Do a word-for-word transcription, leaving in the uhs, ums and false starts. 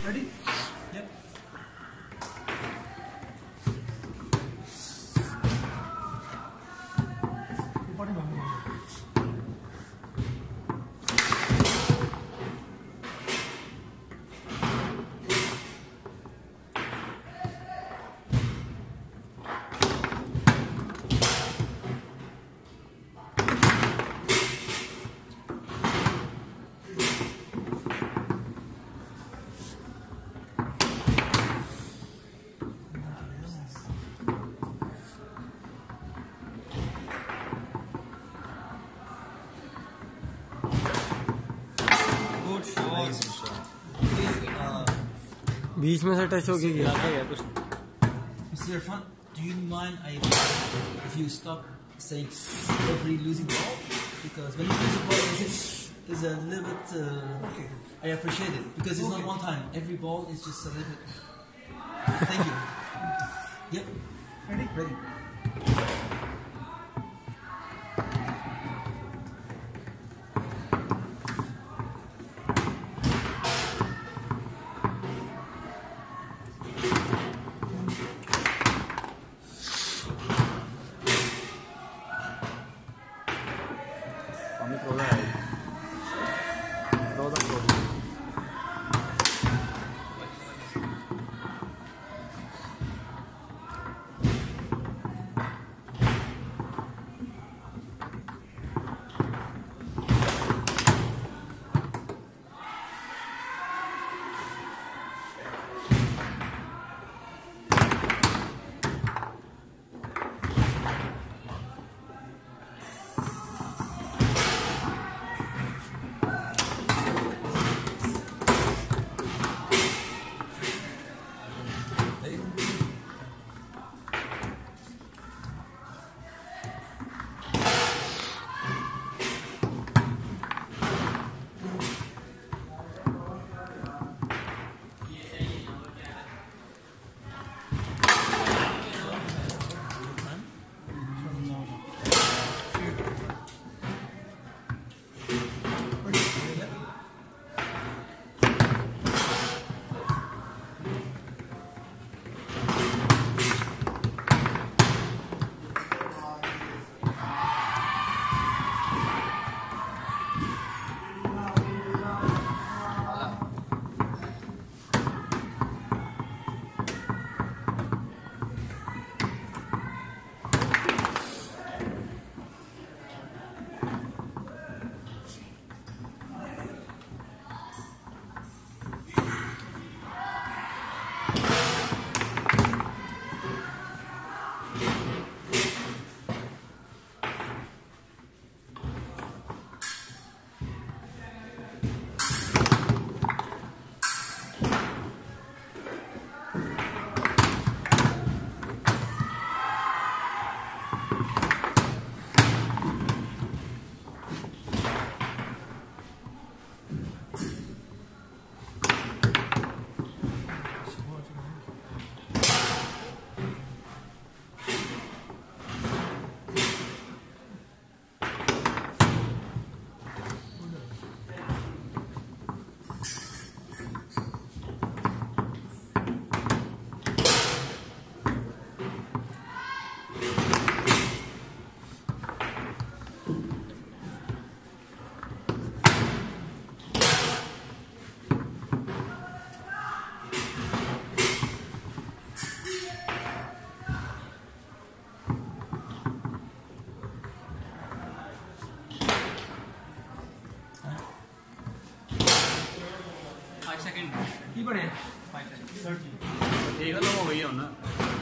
Ready? Yep. बीच में से touch हो गया कुछ। Mister Irfan, do you mind I, if you stop saying every losing ball? Because when you lose a ball, it's, it's a little bit. Uh, okay. I appreciate it because it's okay. Not one time. Every ball is just a little bit. Thank you. Yep. Ready? Ready. Second की बने five second ठीक है, तो हो गई है ना।